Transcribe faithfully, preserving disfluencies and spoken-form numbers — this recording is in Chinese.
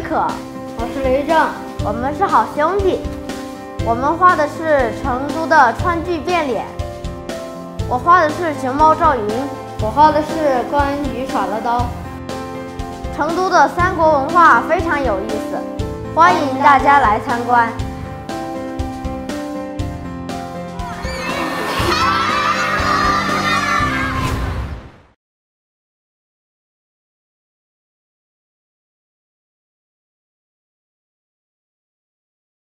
可， 我是雷正， 我们是好兄弟。我们画的是成都的川剧变脸，我画的是熊猫赵云， 我画的是关羽耍了刀。 成都的三国文化非常有意思，欢迎大家来参观。